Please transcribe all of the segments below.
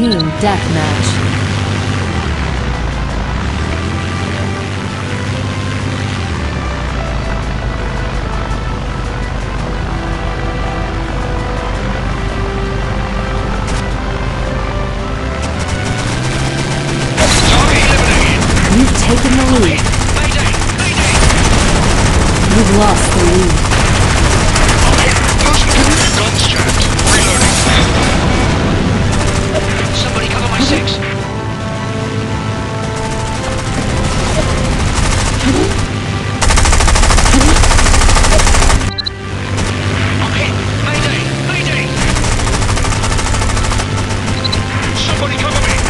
Team Deathmatch. You've taken the lead. You've lost the lead. Guns jammed. Reloading. Somebody cover my 6. I'm hit. Mayday! Mayday! Somebody cover me.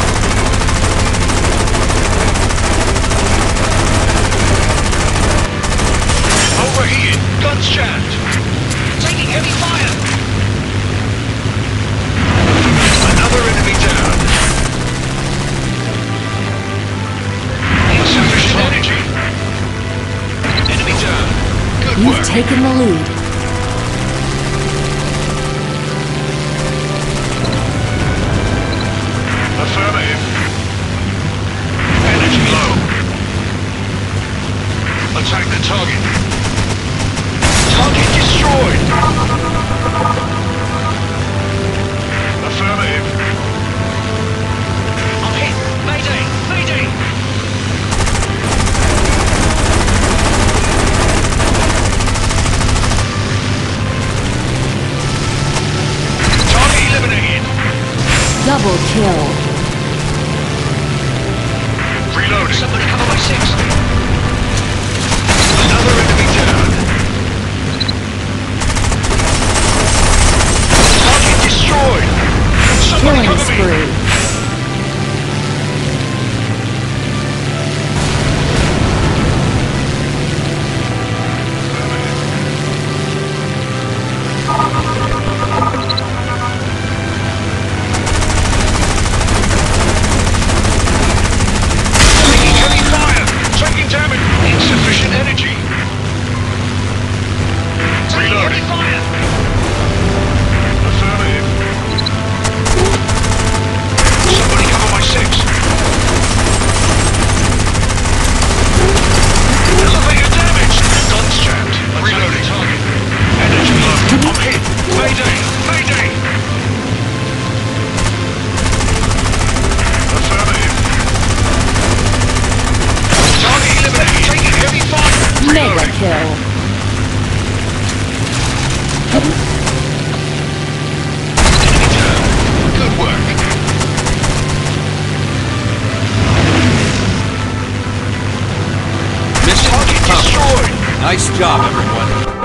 Overheated. Guns jammed. Taking heavy fire. Another enemy down. Insufficient energy. Enemy down. Good work. You've taken the lead. Affirmative. Energy low. Attack the target. Target destroyed. Affirmative. I'm hit. Mayday! Mayday! Target eliminated. Double kill. Reloading. Somebody cover my 6. Another enemy down. Target destroyed. Somebody Killing cover me. spree. Taking heavy fire. Taking damage. Insufficient energy. Taking heavy fire. Affirmative. Somebody cover my 6. Elevator damaged. Guns jammed. Reloading target. Energy low. I'm hit. Mayday. Mayday. Affirmative. Target eliminated. Taking heavy fire. Mega Reloading. kill. Enemy down. Good work. Target destroyed. Nice job, everyone.